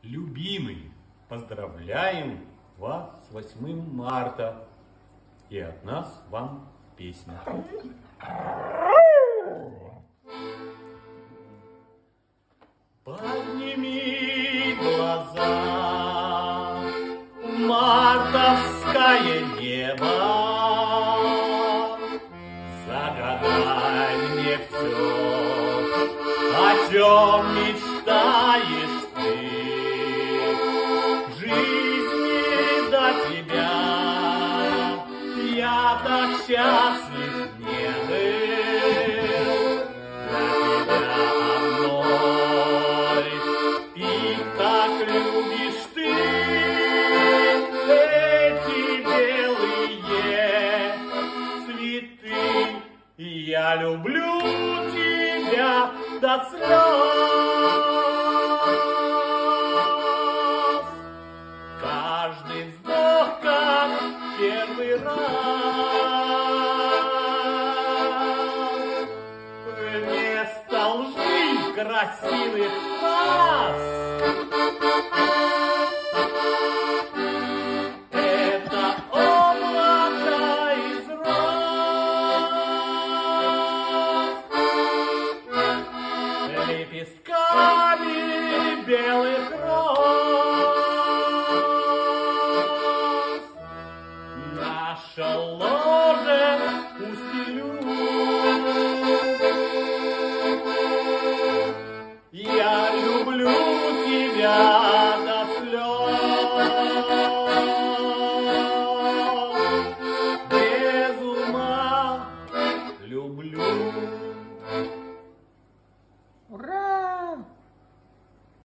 Любимый, поздравляем вас с 8 марта. И от нас вам песня. Подними глаза, мартовское небо, загадай мне все, о чем мечтаешь ты. В жизни до тебя я так счастлив не был. Для тебя одной, и так любишь ты эти белые цветы. Я люблю тебя до слез. Каждый вздох, как первый раз, вместо лжи красивых фраз. Это облако из роз, лепестками белых